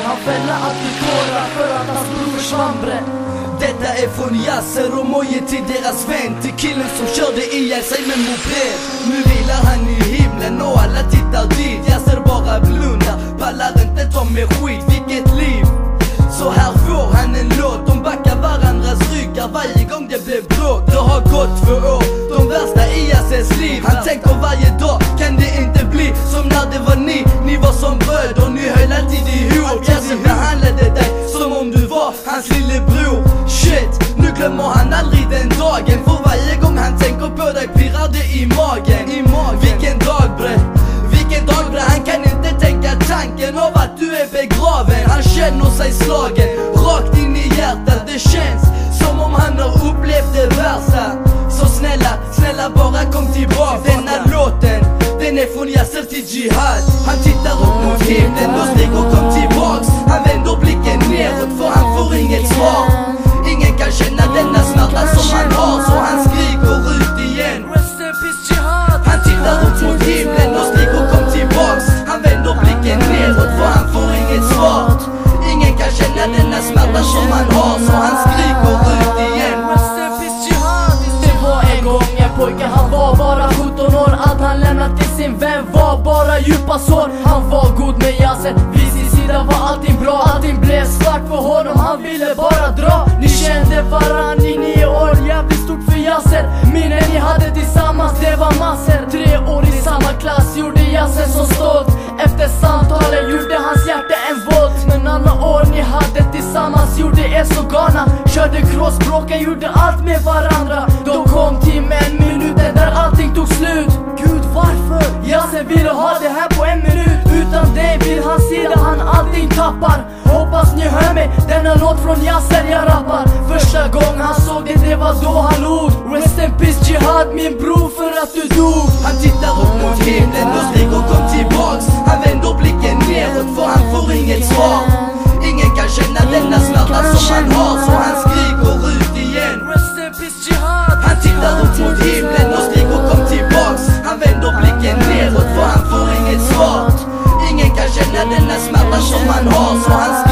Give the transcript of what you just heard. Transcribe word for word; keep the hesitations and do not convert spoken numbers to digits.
Han fäller alltid tårar för att hans bror försvann bre. Detta är från Yasser och Moje till deras vän, till killen som körde ihjäl sig med moped. Nu vilar han i himlen och alla tittar dit. Yasser bara blundar, pallar inte ta med skit. Vilket liv! Så här får han en låt. De backar varandras ryggar varje gång det blir bråk. Det har gått två år, de värsta i Yassers liv. Han tänker varje dag, kan det inte bli som när det var ni? Ni var som bröder, ni höll alltid ihop. Yasser behandlade dig som om du var hans lillebror. Shit, nu glömmer han aldrig den dagen. För varje gång han tänker på dig pirrar det i magen. I magen. Vilken dag bre, vilken dag bre. Han kan inte tänka tanken av att du är begraven. Han känner sig slagen, rakt in i hjärtat. Det känns som om han har upplevt det värsta. Så snälla, snälla bara kom tillbaka. Denna låten, den är från Yasser till Jihad. Han tittar upp mot himlen och stiger kom tillbaks. Han vänder blicken neråt för han får inget svar. Ingen kan känna denna smärta som han har, så han skriker ut igen. Han tittar upp mot himlen och stiger kom tillbaks. Han vänder blicken neråt för han får inget svar. Ingen kan känna denna smärta som han har, så han skriker ut igen. Det var en gång en pojke, han var bara sjutton år. Allt han lämnat till sin vän var bara djupa sår. Han var god med Yasser, vid sin sida var allting bra. Allting blev svart för honom, han ville bara dra. Ni kände varann i nio år, jävligt stort för Yasser. Minnen ni hade tillsammans, det var massor. Tre år i samma klass gjorde Yasser så stolt. Efter samtalen gjorde hans hjärta en volt. Men alla år ni hade tillsammans gjorde er så galna. Körde crossbråken, gjorde allt med varandra. Då kom timmen, minuten där allting tog slut. Gud varför? Yasser ville ha det här på en minut. Utan dig vid hans sida han allting tappar. Hoppas ni hör mig, denna låt från Yasser jag rappar. Första gången han såg det, det var då han log. Rest in peace Jihad min bror för att du dog. Han tittar upp mot himlen och stiger kom tillbaks. Han vänder blicken neråt för han får inget svar. Ingen kan känna denna smärta som han har, så han skriker ut igen. Rest in peace Jihad. Han tittar upp mot himlen och stiger kom tillbaks. Han vänder blicken neråt för han får inget svar. Ingen kan känna denna smärta som han har, så han skriker